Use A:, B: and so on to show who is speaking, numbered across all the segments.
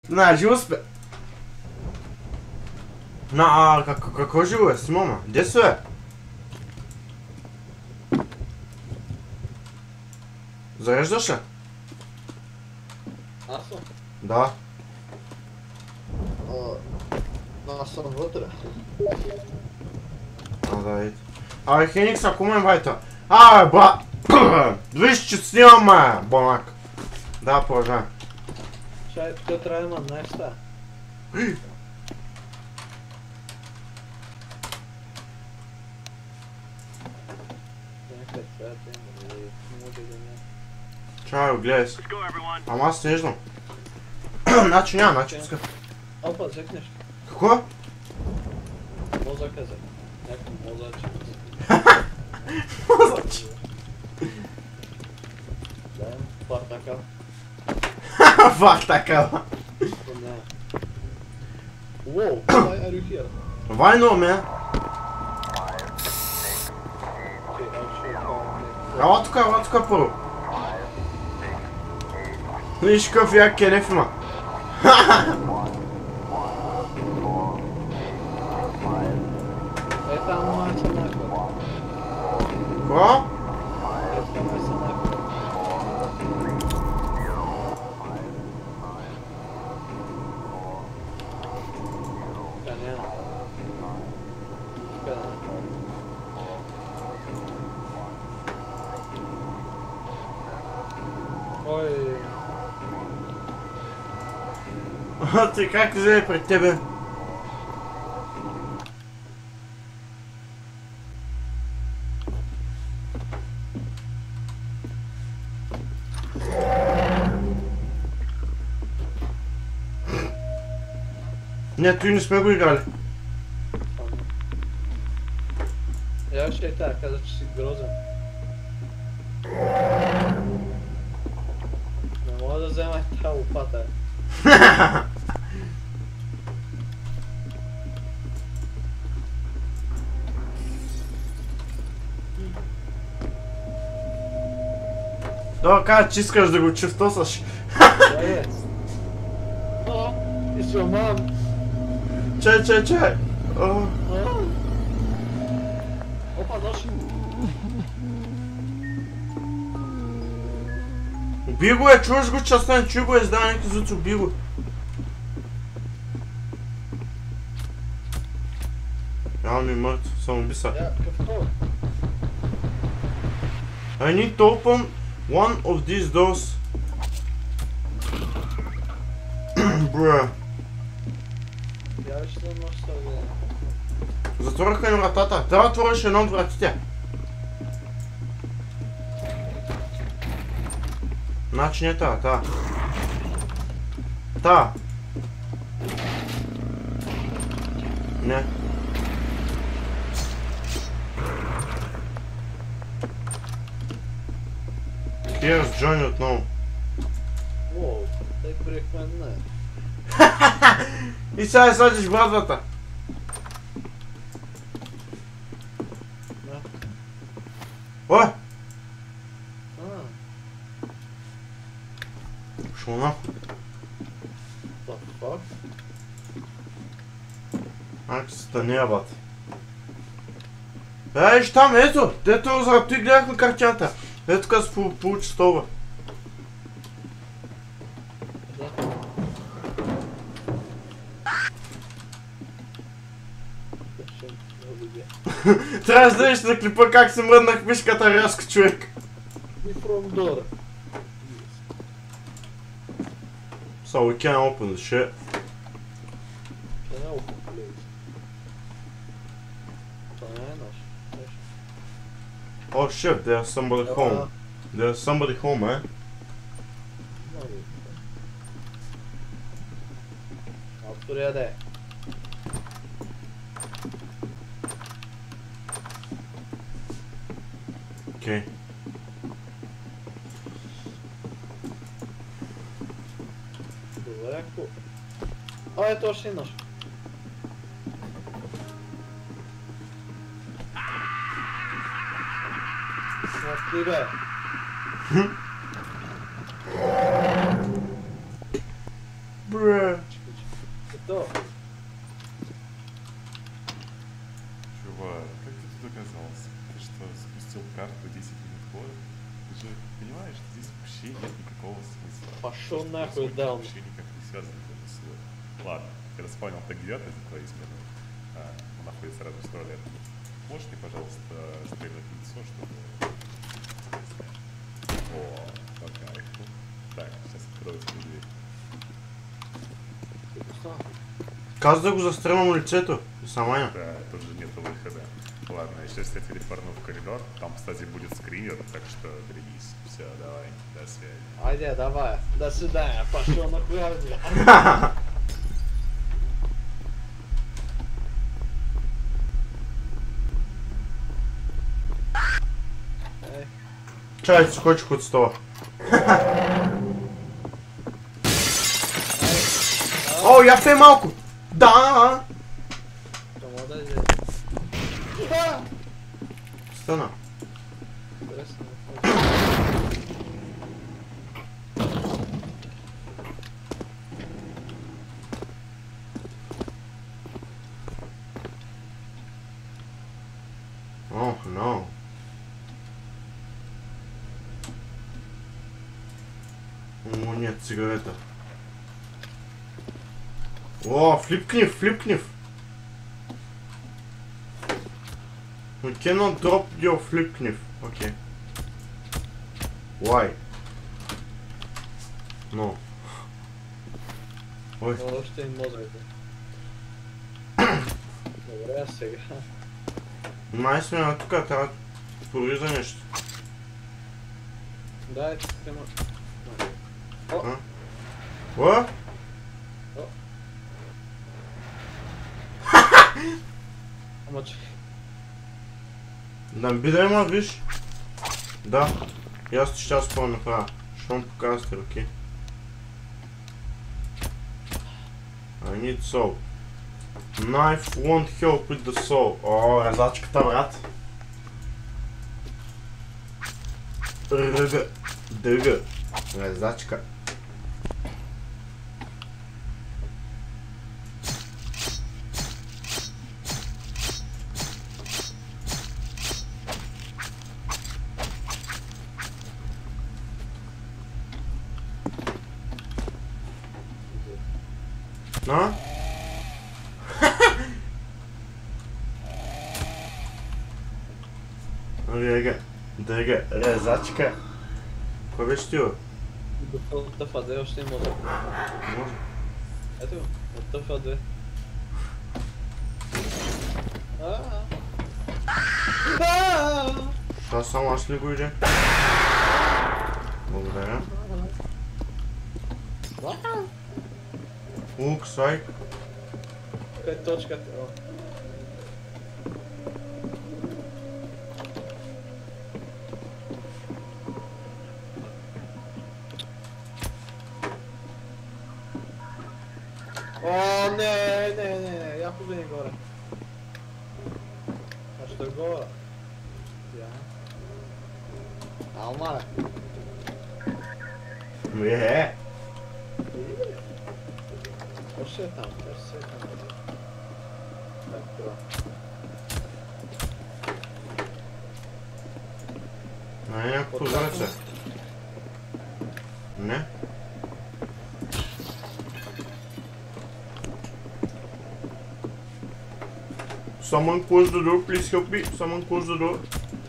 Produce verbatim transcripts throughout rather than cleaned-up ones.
A: Znaš, uspje... Na, a kako, kako živo je s mama? Gdje su je? Zar došla?
B: Аз съм?
A: Da.
B: А, аз съм вътре.
A: А, да, вidi. Абе, Хеникс, ако ме вайта. Абе, ба... Виж, че снимаме, бонак. Да, продължавай.
B: Чай, тук трябва да има неща. Някъде трябва да има, или може да няма.
A: Чай, гледай се. Ама аз не виждам. Значи няма, значи пуска.
B: Опа, взех нещо.
A: Какво?
B: Мозъка взех. Някакво мозъче.
A: Мозъче.
B: Да, партакал.
A: Фак такава.
B: Не. Уоу, why are you here?
A: Why no, man?
B: Okay, I'll show you.
A: Ела тука, ела тука първо. Виж какъв як кенеф има.
B: Е, там май са някаква.
A: Какво?
B: Е, там май са някаква. Така няма. Така да. Ой.
A: А ти как взе пред тебе? Не, той не сме го играли.
B: Я ще е така, каза, че си грозен. Не мога да взема тази лопата.
A: Това каза, че искаш да го чувстваш.
B: Е, о, и се омам.
A: Чай, чай, чай. О.
B: Опа, дошли.
A: Уби го е, чуваш го, че стане, чуй го е, издава някакви звуци, уби го. Няма ми мъртв, само би са.
B: Я, какво?
A: I need to open one of these doors. Bruh.
B: Я вече не може да видя.
A: Затвориха ни вратата. Трябва да отвориш едно от вратите. Значи не тая, тая. Тая. Не. Here's Johnny отново.
B: Уоу, тъй приехме не.
A: И сега сладиш брадвата.
B: Да.
A: Ой!
B: А,
A: Шумна.
B: what the fuck?
A: Ак се стания, бат. Е, виж там, ето! Ето, заради той гледах на картината. Ето къде се получи стола.
B: Да. Ще да видя.
A: Трябва да видиш на клипа как се мръднах мишката рязко, човек.
B: И from door.
A: So we can't open the shit.
B: Can I open, please? Това не е наш. Нещо.
A: Oh shit, there's somebody home. There's somebody home, eh?
B: Много. Автор яде.
A: Okay.
B: Добре, ако... А, ето още наш. Смотри, бе.
A: Бре.
B: Кто?
C: Чувак, как ты тут оказался? Ты что, спустил карту десять минут хода? Ты же понимаешь, здесь вообще нет никакого смысла.
B: Пошел
C: То, что
B: нахуй,
C: происходит,
B: дал.
C: вообще никак не связано между собой. Ладно, я распонял так девятый за твоей смены. А, он находится рядом с туалетом. Можешь мне, пожалуйста, стрельнуть в лицо, чтобы... О, по кайфу. Так, сейчас открою тебе дверь.
A: Каза да го застрелям лицето. И сама я.
C: Да, тут же нет выхода. Ладно, я сейчас тебя телепорну в коридор. Там, кстати, будет скример, так что берегись. Все, давай, до связи.
B: Айде, давай. До свидания. Пошел нахуй.
A: Чай, хочешь хоть сто? О, я в малку! Да! Стана. О, no. О, нет, сигарета. О, флипкнив, флипкнив. We cannot drop your flipknif. Okay. Why? No. Ой.
B: Ну, още им мозъка. Добре, а сега.
A: Май сме на тук, трябва да провери за нещо.
B: Дай, тема. О!
A: А? О?
B: О! Ама че...
A: Да би да има, виж. Да. И аз ще аз това направя. Ще вам покажа с ръки. I need soul. Knife won't help with the soul. О, резачката, брат. Ръга. Дъга. Резачка. No? Дъга. Дъга. Резачка. Кой беше ти?
B: От Т Ф две още има мозък.
A: Може.
B: Ето го, от Т Ф две.
A: Това само аз ли го иде? Благодаря. Лук, сайк.
B: Къде е точката? О. О, не, не, не, не, я погледни горе. А що е горе? Я. Ало, мале.
A: Е!
B: Още е там, още е там. Так, това.
A: Не, някакво зръце. Не? Someone close the door, please help me. Someone close the door.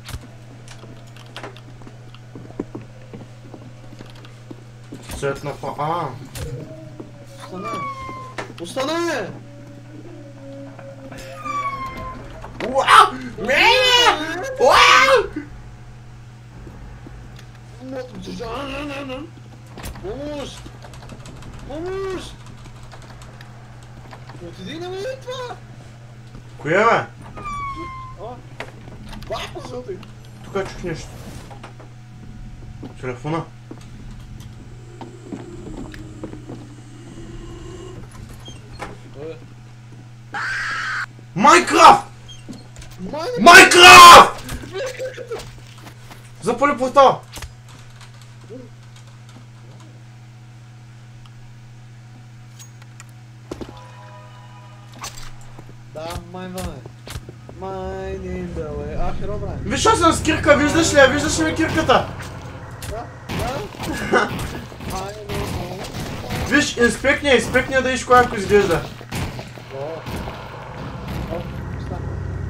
A: Цвет на па... А!
B: Остане! Остане!
A: Уау! Мене! Уау!
B: Помощ! Помощ! Отиди на мен това!
A: Коя бе?
B: О! Бапа зоти!
A: Тук чух нещо. Телефона. Майнкрафт! Майнкрафт! Запали портал!
B: Май вай. Май ниндале. А, Херобрай.
A: Виж, аз съм с кирка, виждаш ли я? Виждаш ли ми кирката?
B: Да, да. Май ниндале.
A: Виж, инспектния, инспектния да иш коя ако изглежда.
B: О. О, šta?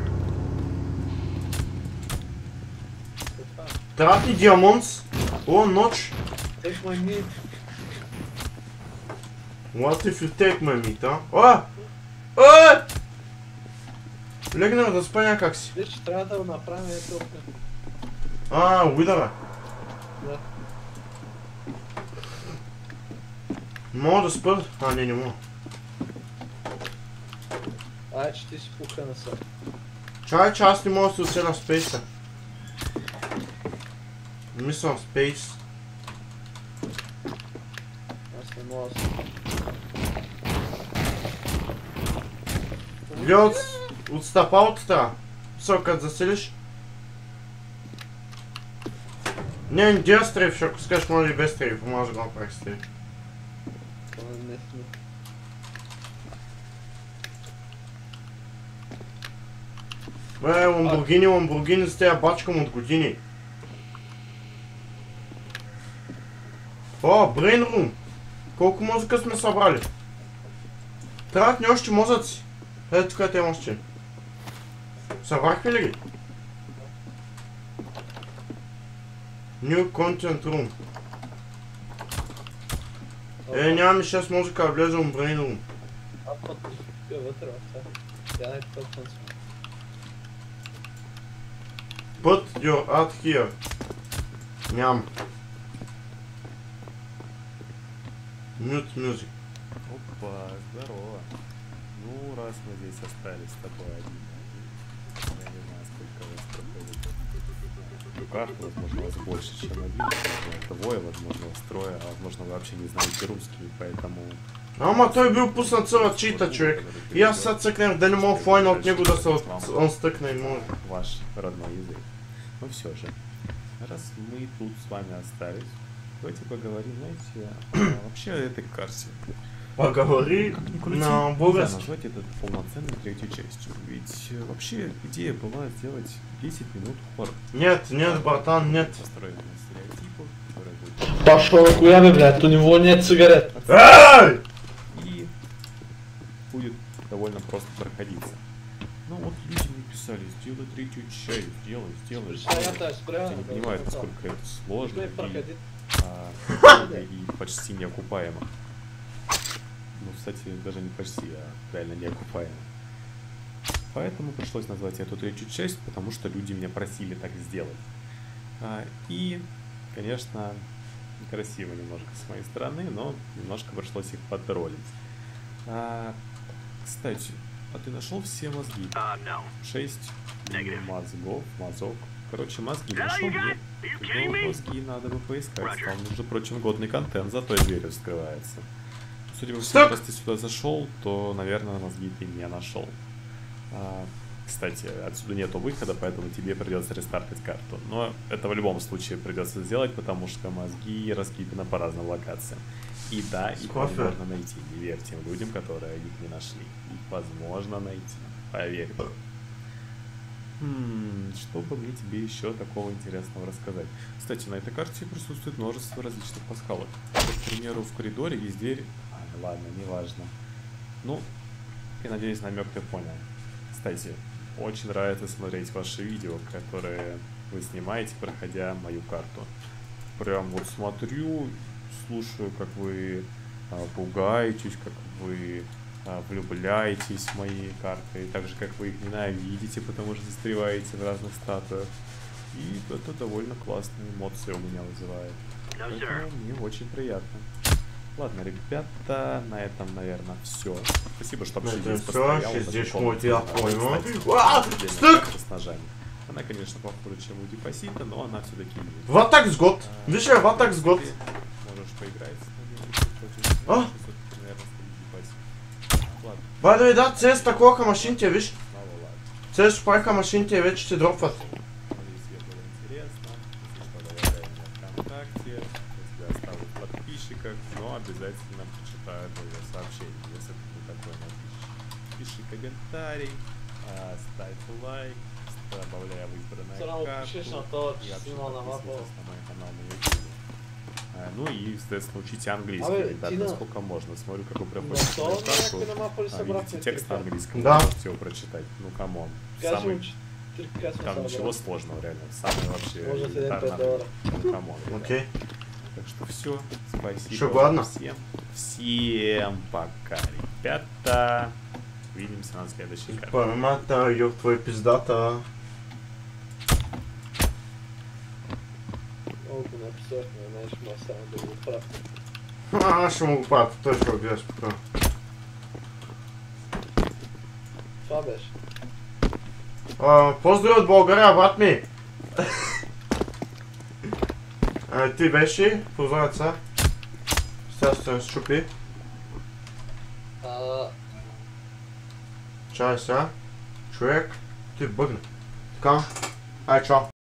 A: Трябват ни диамонтс. О, ноч.
B: Take my meat.
A: What if you take my meat, а? О! О! Легнем да спа някак си.
B: Виж, че трябва да го направим ето.
A: А, уидъра.
B: Да.
A: Мога да спа? А, не, не мога.
B: Ай, че ти си пухана са.
A: Чай, че аз не мога да се оцеля в спейса. Мислям в спейс.
B: Аз не мога да се.
A: Гледай от, от стъпалката. Со, като заселиш. Не, не дия стрейф, защото ако скаш може и без стрейф, може да го направиш стрейф.
B: Това не е сме.
A: Бе, Ламборгини, Ламборгини с тея бачкам от години. О, Brain Room. Колко музика сме събрали? Трябват ни още мозъци. Ето тук е те още. Събрахме ли ги? New Content Room. Е, нямаме шест музика, а влезем в Brain Room.
B: А, път, тук е вътре, в това. Тя е това концерт.
A: Put your art here. Ням. Mute music.
C: Опа, здорово. Ну, раз мы здесь остались с тобой один, я не знаю, сколько вас проходит. В руках, возможно, вас больше, чем один, возможно, двое, возможно, вас трое, а возможно, вы вообще не знаете русский, поэтому...
A: Ама той бил пуснат цела чита, човек. И аз сега цъкнем да не мога флайна от него да се от... он стъкне и може.
C: Ваш родной язык. Но все же, раз мы тут с вами остались, давайте поговорим, знаете, о, вообще о этой карте.
A: Поговори
C: Как ни крути,
A: на
C: нельзя
A: български.
C: назвать это полноценной третьей частью. Ведь э, вообще идея была сделать десять минут хоррор.
A: Нет, нет, братан, нет.
C: Построенный на стереотипах, которые будут...
B: Пошел на коя бе, блядь, у него нет сигарет.
A: Эй!
C: И будет довольно просто проходиться. Ну вот люди мне писали, сделай третью часть, сделай, сделай, сделай. Я не понимаю, насколько это сложно и, а, и почти неокупаемо. Ну, кстати, даже не почти, а реально неокупаемо. Поэтому пришлось назвать эту третью часть, потому что люди меня просили так сделать. А, и, конечно, некрасиво немножко с моей стороны, но немножко пришлось их потроллить. А, кстати, а ты нашел все мозги?
D: Uh, no.
C: Шесть
D: Negative.
C: мозгов, мозок. Короче, мозги нашел, но но мозги надо бы поискать.
D: Roger.
C: Там, между прочим, годный контент за той дверью скрывается. Судя по всему,
A: Стоп!
C: раз ты сюда зашел, то, наверное, мозги ты не нашел. А, кстати, отсюда нету выхода, поэтому тебе придется рестартить карту. Но это в любом случае придется сделать, потому что мозги раскиданы по разным локациям. И да, их
A: Кофе.
C: возможно найти. Не верь тем людям, которые их не нашли. Их возможно найти. Поверь. Хм, что бы мне тебе еще такого интересного рассказать? Кстати, на этой карте присутствует множество различных пасхалок. Вот, к примеру, в коридоре есть дверь... А, ладно, неважно. Ну, я надеюсь, намек ты понял. Кстати, очень нравится смотреть ваши видео, которые вы снимаете, проходя мою карту. Прям вот смотрю, слушаю, как вы а, пугаетесь, как вы а, влюбляетесь в мои карты, и так же, как вы их ненавидите, потому что застреваете в разных статуях. И это довольно классные эмоции у меня вызывает.
D: No, sir.
C: Поэтому мне очень приятно. Ладно, ребята, на этом, наверное, все. Спасибо, что
A: На
C: общались,
A: этом
C: постоял,
A: всё,
C: даже
A: здесь
C: комнату
A: мой я
C: знаю.
A: понял.
C: Кстати,
A: А,
C: отдельная
A: стык!
C: карта с ножами. Она, конечно, похуже, чем у Депосита, но она все-таки есть.
A: Вот так сгод.
C: А,
A: Виж, вот так
C: в
A: сгод.
C: принципе, можешь поиграть с ними, если хочешь.
A: А?
C: Лучше всё-таки, наверное, сходить в Депосит. Ладно,
A: By the way, да, цес такова машините, виж.
C: снова ладно.
A: Цес правиха машините, вече ще дропват.
C: Надеюсь, тебе было интересно. Если что, давай дай меня ВКонтакте. Если оставлю в подписчиках, но обязательно прочитаю твое сообщение, если ты такое напишешь. Пиши комментарий, А, ставьте лайк, добавляя в избранное
B: Само
C: карту.
B: пишеш на то,
C: и
B: че
C: вообще
B: снимал на мапа.
C: подписывайтесь на мой канал на YouTube. А, ну и, естественно, учите английский,
B: Абе,
C: ребят,
B: ти на-
C: насколько можно. Смотрю, как вы
B: На
C: проходите
B: то
C: мою карту,
B: някой на мапа ли
C: а,
B: са
C: видите
B: брат?
C: текст на английском,
A: Да.
C: вы можете его прочитать. Ну, камон.
B: Кажи
C: Самый,
B: му, че три късно
C: там
B: са
C: ничего
B: брат.
C: сложного, реально. Самый вообще
B: Може да седем
C: элементарный
B: пет долара.
C: Ну, камон, ребят.
A: Окей.
C: Так что все, спасибо
A: Что, ладно?
C: всем. Всем пока, ребята. Увидимся на следующей карте.
A: Поймата, ёб твою пиздата.
B: Много написахме, знаеш, ма само да го пратим.
A: А, аз ще му го правя, той ще го гледа спокойно.
B: Това беше.
A: А, Поздрав от България, брат ми! А, ти беше? Познаваца. Сега ще се щупи.
B: А,
A: Чай сега. Човек. Ти бъгна. Така. Ай, чао.